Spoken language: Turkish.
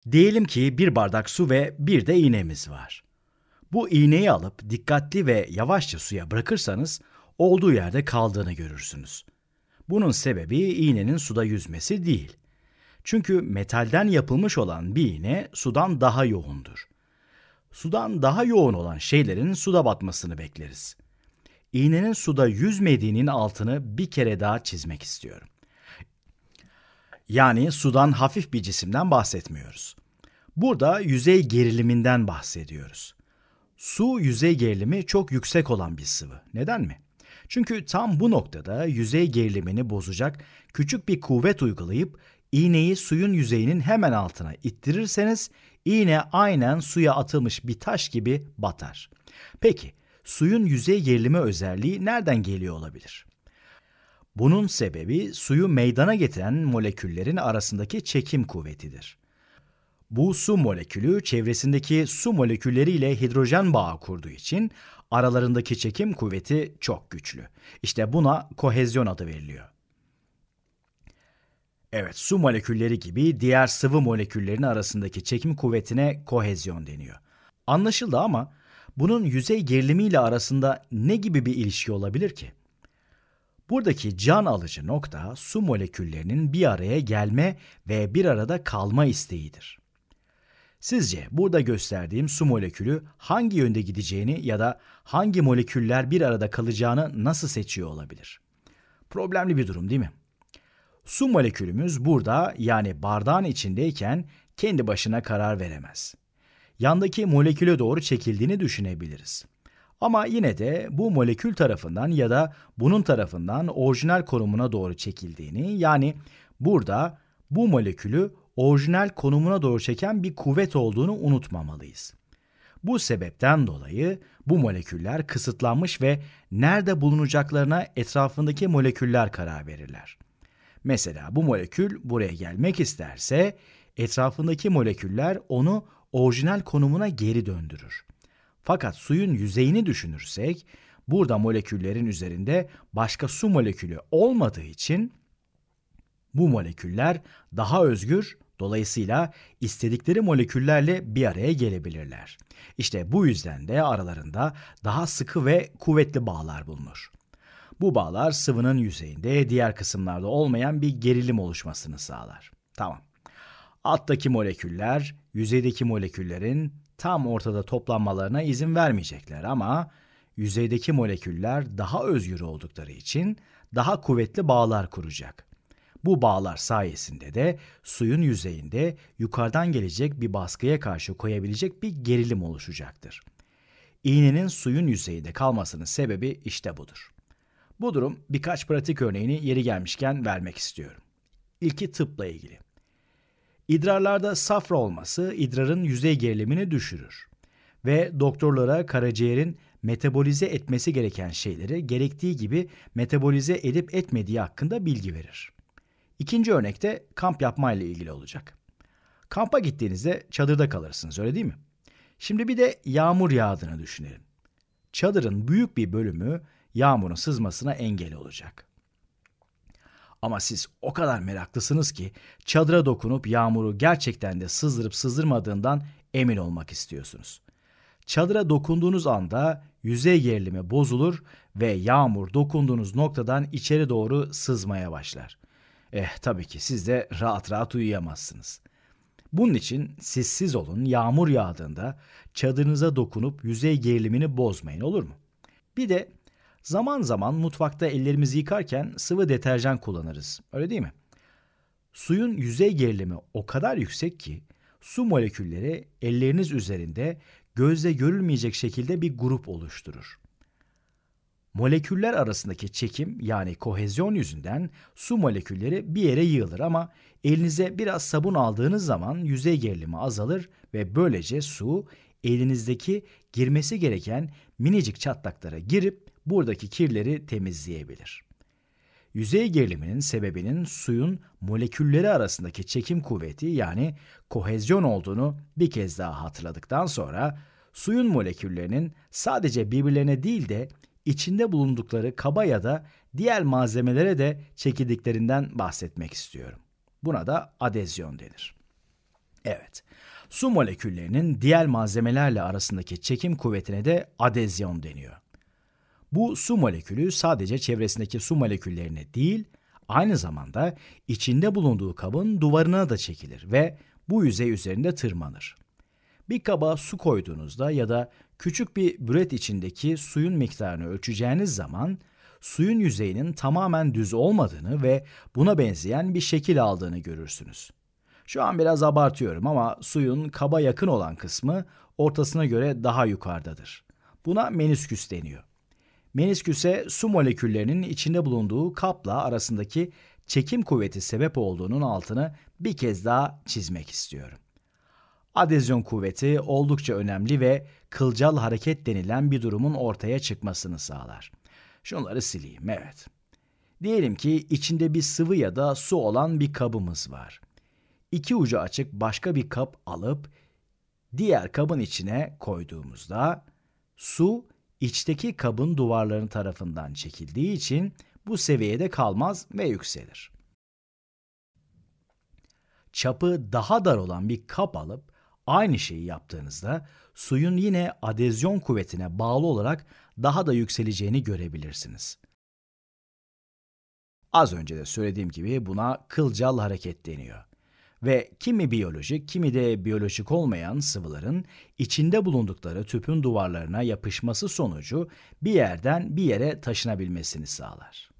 Diyelim ki bir bardak su ve bir de iğnemiz var. Bu iğneyi alıp dikkatli ve yavaşça suya bırakırsanız olduğu yerde kaldığını görürsünüz. Bunun sebebi iğnenin suda yüzmesi değil. Çünkü metalden yapılmış olan bir iğne sudan daha yoğundur. Sudan daha yoğun olan şeylerin suda batmasını bekleriz. İğnenin suda yüzmediğinin altını bir kere daha çizmek istiyorum. Yani sudan hafif bir cisimden bahsetmiyoruz. Burada yüzey geriliminden bahsediyoruz. Su yüzey gerilimi çok yüksek olan bir sıvı. Neden mi? Çünkü tam bu noktada yüzey gerilimini bozacak küçük bir kuvvet uygulayıp iğneyi suyun yüzeyinin hemen altına ittirirseniz iğne aynen suya atılmış bir taş gibi batar. Peki suyun yüzey gerilimi özelliği nereden geliyor olabilir? Bunun sebebi suyu meydana getiren moleküllerin arasındaki çekim kuvvetidir. Bu su molekülü çevresindeki su molekülleriyle hidrojen bağı kurduğu için aralarındaki çekim kuvveti çok güçlü. İşte buna kohezyon adı veriliyor. Evet, su molekülleri gibi diğer sıvı moleküllerin arasındaki çekim kuvvetine kohezyon deniyor. Anlaşıldı ama bunun yüzey gerilimiyle arasında ne gibi bir ilişki olabilir ki? Buradaki can alıcı nokta su moleküllerinin bir araya gelme ve bir arada kalma isteğidir. Sizce burada gösterdiğim su molekülü hangi yönde gideceğini ya da hangi moleküller bir arada kalacağını nasıl seçiyor olabilir? Problemli bir durum değil mi? Su molekülümüz burada yani bardağın içindeyken kendi başına karar veremez. Yandaki moleküle doğru çekildiğini düşünebiliriz. Ama yine de bu molekül tarafından ya da bunun tarafından orijinal konumuna doğru çekildiğini, yani burada bu molekülü orijinal konumuna doğru çeken bir kuvvet olduğunu unutmamalıyız. Bu sebepten dolayı bu moleküller kısıtlanmış ve nerede bulunacaklarına etrafındaki moleküller karar verirler. Mesela bu molekül buraya gelmek isterse etrafındaki moleküller onu orijinal konumuna geri döndürür. Fakat suyun yüzeyini düşünürsek, burada moleküllerin üzerinde başka su molekülü olmadığı için bu moleküller daha özgür, dolayısıyla istedikleri moleküllerle bir araya gelebilirler. İşte bu yüzden de aralarında daha sıkı ve kuvvetli bağlar bulunur. Bu bağlar sıvının yüzeyinde diğer kısımlarda olmayan bir gerilim oluşmasını sağlar. Tamam. Alttaki moleküller, yüzeydeki moleküllerin tam ortada toplanmalarına izin vermeyecekler ama yüzeydeki moleküller daha özgür oldukları için daha kuvvetli bağlar kuracak. Bu bağlar sayesinde de suyun yüzeyinde yukarıdan gelecek bir baskıya karşı koyabilecek bir gerilim oluşacaktır. İğnenin suyun yüzeyinde kalmasının sebebi işte budur. Bu durum birkaç pratik örneğini yeri gelmişken vermek istiyorum. İlki tıpla ilgili. İdrarlarda safra olması idrarın yüzey gerilimini düşürür ve doktorlara karaciğerin metabolize etmesi gereken şeyleri gerektiği gibi metabolize edip etmediği hakkında bilgi verir. İkinci örnek de kamp yapmayla ilgili olacak. Kampa gittiğinizde çadırda kalırsınız, öyle değil mi? Şimdi bir de yağmur yağdığını düşünelim. Çadırın büyük bir bölümü yağmurun sızmasına engel olacak. Ama siz o kadar meraklısınız ki çadıra dokunup yağmuru gerçekten de sızdırıp sızdırmadığından emin olmak istiyorsunuz. Çadıra dokunduğunuz anda yüzey gerilimi bozulur ve yağmur dokunduğunuz noktadan içeri doğru sızmaya başlar. Tabii ki siz de rahat rahat uyuyamazsınız. Bunun için siz olun, yağmur yağdığında çadırınıza dokunup yüzey gerilimini bozmayın, olur mu? Bir de zaman zaman mutfakta ellerimizi yıkarken sıvı deterjan kullanırız, öyle değil mi? Suyun yüzey gerilimi o kadar yüksek ki su molekülleri elleriniz üzerinde gözle görülmeyecek şekilde bir grup oluşturur. Moleküller arasındaki çekim yani kohezyon yüzünden su molekülleri bir yere yığılır ama elinize biraz sabun aldığınız zaman yüzey gerilimi azalır ve böylece su elinizdeki girmesi gereken minicik çatlaklara girip buradaki kirleri temizleyebilir. Yüzey geriliminin sebebinin suyun molekülleri arasındaki çekim kuvveti yani kohezyon olduğunu bir kez daha hatırladıktan sonra suyun moleküllerinin sadece birbirlerine değil de içinde bulundukları kaba ya da diğer malzemelere de çekildiklerinden bahsetmek istiyorum. Buna da adezyon denir. Evet, su moleküllerinin diğer malzemelerle arasındaki çekim kuvvetine de adezyon deniyor. Bu su molekülü sadece çevresindeki su moleküllerine değil, aynı zamanda içinde bulunduğu kabın duvarına da çekilir ve bu yüzey üzerinde tırmanır. Bir kaba su koyduğunuzda ya da küçük bir büret içindeki suyun miktarını ölçeceğiniz zaman suyun yüzeyinin tamamen düz olmadığını ve buna benzeyen bir şekil aldığını görürsünüz. Şu an biraz abartıyorum ama suyun kaba yakın olan kısmı ortasına göre daha yukarıdadır. Buna menisküs deniyor. Menisküse su moleküllerinin içinde bulunduğu kapla arasındaki çekim kuvveti sebep olduğunun altını bir kez daha çizmek istiyorum. Adezyon kuvveti oldukça önemli ve kılcal hareket denilen bir durumun ortaya çıkmasını sağlar. Şunları sileyim, evet. Diyelim ki içinde bir sıvı ya da su olan bir kabımız var. İki ucu açık başka bir kap alıp diğer kabın içine koyduğumuzda su içteki kabın duvarları tarafından çekildiği için bu seviyede kalmaz ve yükselir. Çapı daha dar olan bir kap alıp aynı şeyi yaptığınızda suyun yine adezyon kuvvetine bağlı olarak daha da yükseleceğini görebilirsiniz. Az önce de söylediğim gibi buna kılcal hareket deniyor. Ve kimi biyolojik, kimi de biyolojik olmayan sıvıların içinde bulundukları tüpün duvarlarına yapışması sonucu bir yerden bir yere taşınabilmesini sağlar.